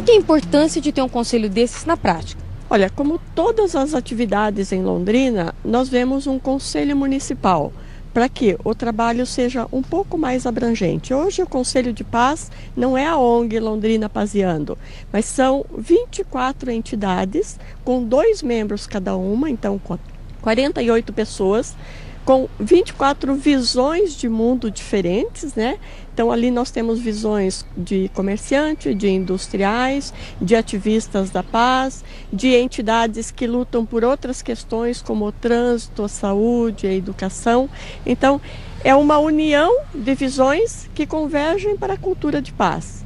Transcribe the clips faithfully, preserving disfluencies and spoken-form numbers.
Qual que é a importância de ter um conselho desses na prática? Olha, como todas as atividades em Londrina, nós vemos um conselho municipal para que o trabalho seja um pouco mais abrangente. Hoje o Conselho de Paz não é a O N G Londrina Paseando, mas são vinte e quatro entidades com dois membros cada uma, então quarenta e oito pessoas, com vinte e quatro visões de mundo diferentes, né? Então ali nós temos visões de comerciantes, de industriais, de ativistas da paz, de entidades que lutam por outras questões como o trânsito, a saúde, a educação. Então é uma união de visões que convergem para a cultura de paz.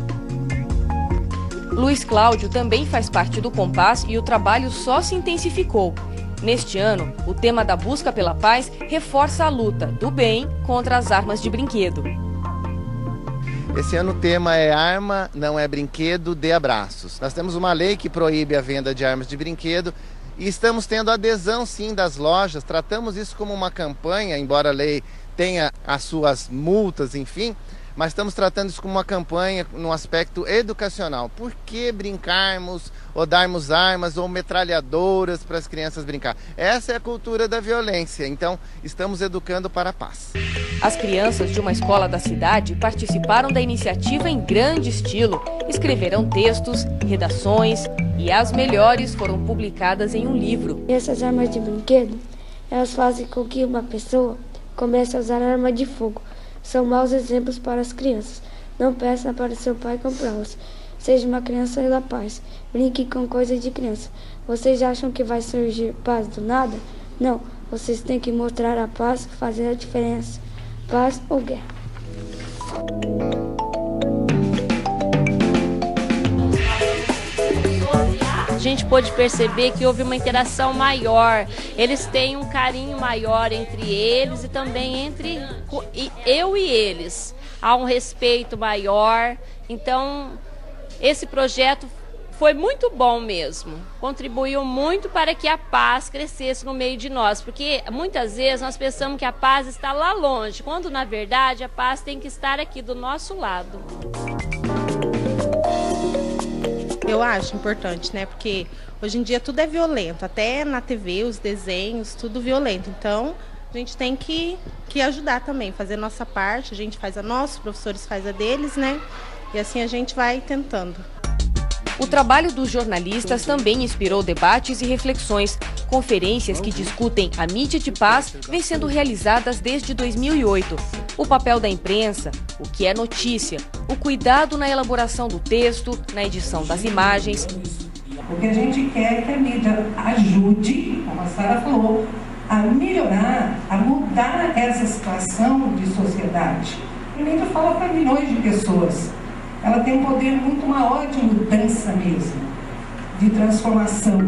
Luiz Cláudio também faz parte do Compass e o trabalho só se intensificou. Neste ano, o tema da busca pela paz reforça a luta do bem contra as armas de brinquedo. Esse ano o tema é Arma Não é Brinquedo, Dê Abraços. Nós temos uma lei que proíbe a venda de armas de brinquedo e estamos tendo adesão sim das lojas. Tratamos isso como uma campanha, embora a lei tenha as suas multas, enfim, mas estamos tratando isso como uma campanha no aspecto educacional. Por que brincarmos ou darmos armas ou metralhadoras para as crianças brincar? Essa é a cultura da violência, então estamos educando para a paz. As crianças de uma escola da cidade participaram da iniciativa em grande estilo. Escreveram textos, redações e as melhores foram publicadas em um livro. Essas armas de brinquedo, elas fazem com que uma pessoa comece a usar arma de fogo. São maus exemplos para as crianças. Não peça para seu pai comprá-las. Seja uma criança da paz. Brinque com coisas de criança. Vocês acham que vai surgir paz do nada? Não. Vocês têm que mostrar a paz, fazer a diferença. Paz ou guerra. A gente pôde perceber que houve uma interação maior, eles têm um carinho maior entre eles e também entre eu e eles. Há um respeito maior, então esse projeto foi muito bom mesmo, contribuiu muito para que a paz crescesse no meio de nós, porque muitas vezes nós pensamos que a paz está lá longe, quando na verdade a paz tem que estar aqui do nosso lado. Eu acho importante, né? Porque hoje em dia tudo é violento, até na T V, os desenhos, tudo violento. Então, a gente tem que, que ajudar também, fazer a nossa parte, a gente faz a nossa, os professores fazem a deles, né? E assim a gente vai tentando. O trabalho dos jornalistas também inspirou debates e reflexões. Conferências que discutem a mídia de paz vêm sendo realizadas desde dois mil e oito. O papel da imprensa, o que é notícia, o cuidado na elaboração do texto, na edição das imagens. O que a gente quer é que a mídia ajude, como a Sara falou, a melhorar, a mudar essa situação de sociedade. A mídia fala para milhões de pessoas. Ela tem um poder muito maior de mudança mesmo, de transformação.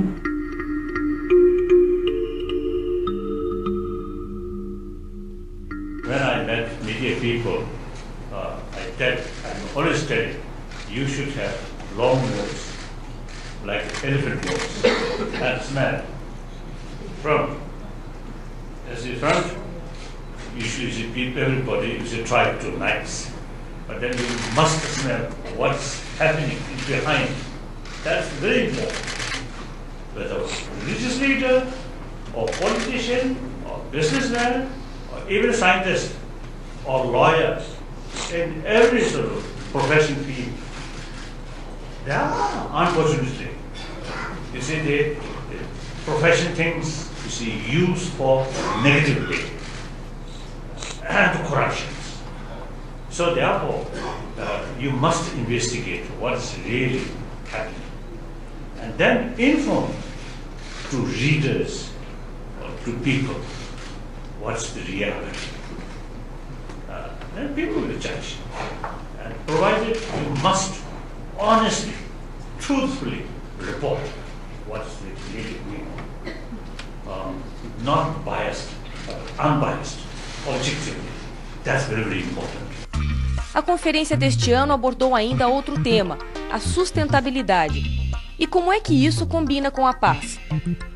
When I met media people, uh, I tell, I always tell you, you should have long nose, like elephant nose, and smell. Front. As the front, you should see everybody, you should try to nice. But then you must smell what's happening behind. That's very important. Whether religious leader, or politician, or businessman, or even scientist, or lawyers, in every sort of profession field, there are, unfortunately, you see, the, the profession things, you see, used for negativity and corruption. So therefore, uh, you must investigate what's really happening, and then inform to readers or to people what's the reality. Uh, then people will judge. And provided you must honestly, truthfully report what's really going on. Um, not biased, but unbiased, objectively. That's very, very important. A conferência deste ano abordou ainda outro tema, a sustentabilidade. E como é que isso combina com a paz?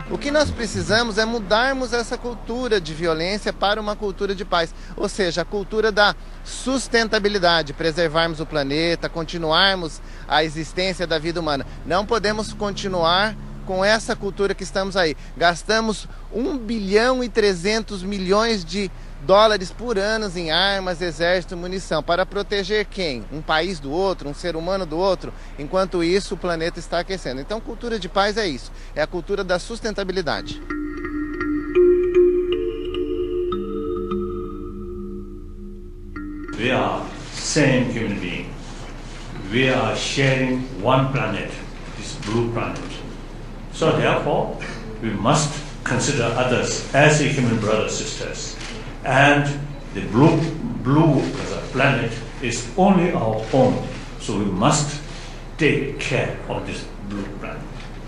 O que nós precisamos é mudarmos essa cultura de violência para uma cultura de paz, ou seja, a cultura da sustentabilidade, preservarmos o planeta, continuarmos a existência da vida humana. Não podemos continuar com essa cultura que estamos aí. Gastamos um bilhão e trezentos milhões de dólares por ano em armas, exército, munição. Para proteger quem? Um país do outro, um ser humano do outro? Enquanto isso, o planeta está aquecendo. Então, cultura de paz é isso. É a cultura da sustentabilidade. We are same human being. We are sharing one planet, this blue planet. So therefore, we must consider others as a human brothers, sisters. And the blue, blue as a planet is only our own. So we must take care of this blue planet.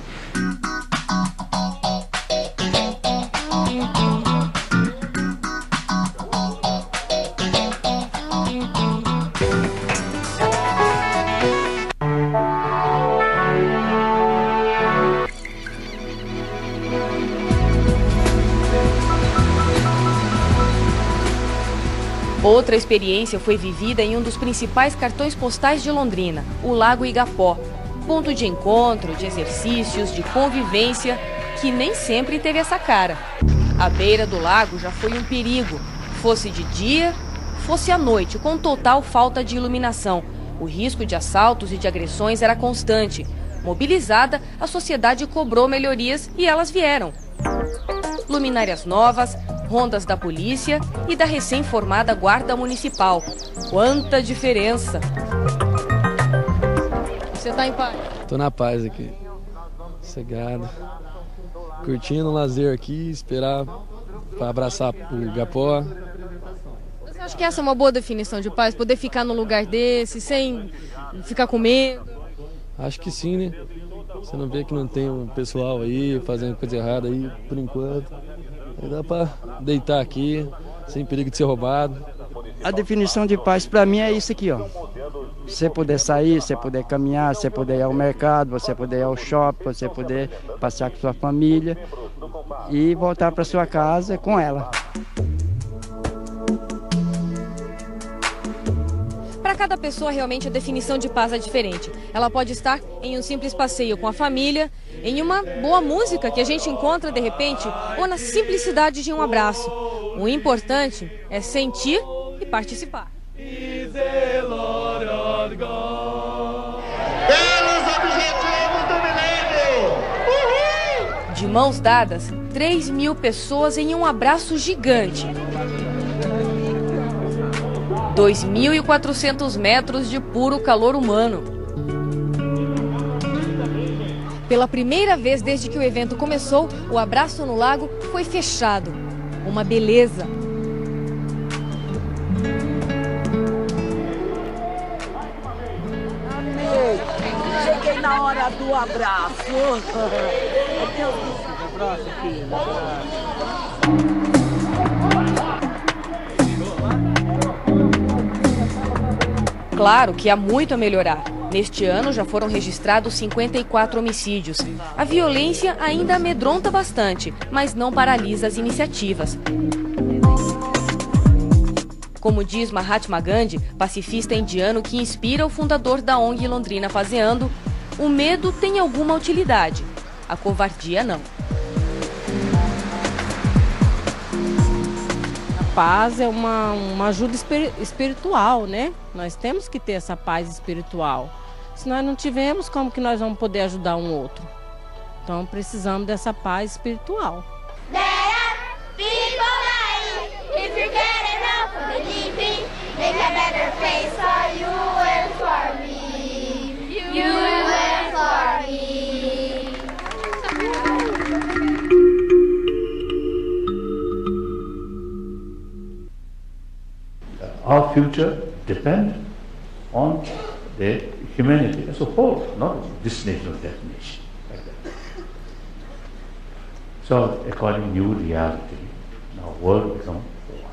Outra experiência foi vivida em um dos principais cartões postais de Londrina, o Lago Igapó. Ponto de encontro, de exercícios, de convivência, que nem sempre teve essa cara. A beira do lago já foi um perigo, fosse de dia, fosse à noite, com total falta de iluminação. O risco de assaltos e de agressões era constante. Mobilizada, a sociedade cobrou melhorias e elas vieram. Luminárias novas, rondas da polícia e da recém-formada Guarda Municipal. Quanta diferença! Você tá em paz? Tô na paz aqui, sossegado, curtindo o lazer aqui, esperar para abraçar o Igapó. Você acha que essa é uma boa definição de paz? Poder ficar num lugar desse, sem ficar com medo? Acho que sim, né? Você não vê que não tem um pessoal aí fazendo coisa errada aí, por enquanto. Aí dá para deitar aqui, sem perigo de ser roubado. A definição de paz para mim é isso aqui, ó. Você poder sair, você poder caminhar, você poder ir ao mercado, você poder ir ao shopping, você poder passear com sua família e voltar para sua casa com ela. Para cada pessoa, realmente, a definição de paz é diferente. Ela pode estar em um simples passeio com a família, em uma boa música que a gente encontra de repente, ou na simplicidade de um abraço. O importante é sentir e participar. Pelos objetivos do milênio! Uhul! De mãos dadas, três mil pessoas em um abraço gigante. dois mil e quatrocentos metros de puro calor humano. Pela primeira vez desde que o evento começou, o abraço no lago foi fechado. Uma beleza. Cheguei na hora do abraço. Abraço, filho. Claro que há muito a melhorar. Neste ano já foram registrados cinquenta e quatro homicídios. A violência ainda amedronta bastante, mas não paralisa as iniciativas. Como diz Mahatma Gandhi, pacifista indiano que inspira o fundador da O N G Londrina Fazeando, o medo tem alguma utilidade, a covardia não. Paz é uma, uma ajuda espiritual, né? Nós temos que ter essa paz espiritual. Se nós não tivermos, como que nós vamos poder ajudar um outro? Então precisamos dessa paz espiritual. Our future depends on the humanity as a whole, not this nation or that nation, like that. So, according to new reality, now world becomes war.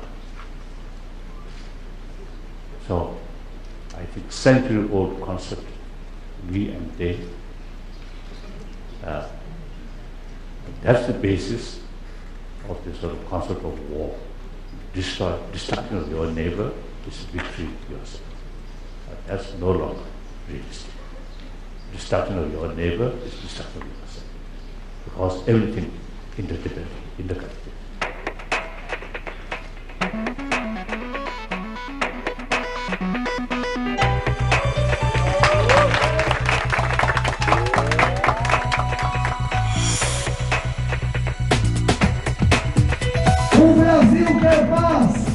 So, I think century-old concept, we and they, uh, That's the basis of this sort of concept of war. Destroy, destruction of your neighbor is victory yourself. But that's no longer realistic. Destruction of your neighbor is destruction of yourself. Because everything interdependent, interconnected. O Brasil quer paz!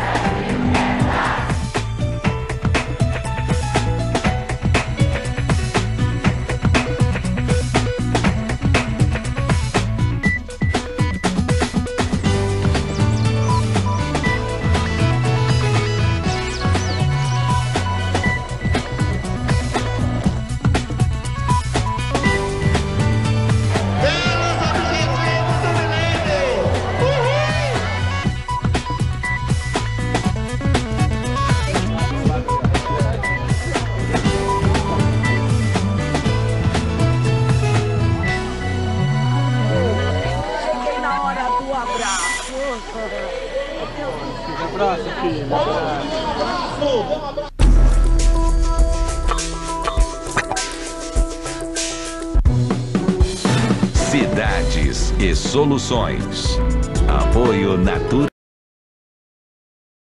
Abraço, filho. Abraço. Cidades e Soluções. Apoio Natura.